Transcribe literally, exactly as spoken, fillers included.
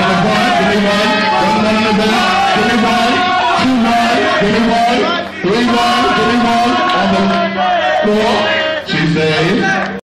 on the front, give me one, one, one in the back, give me one, two, one, give me one, three, one, give me one, on the floor, she says.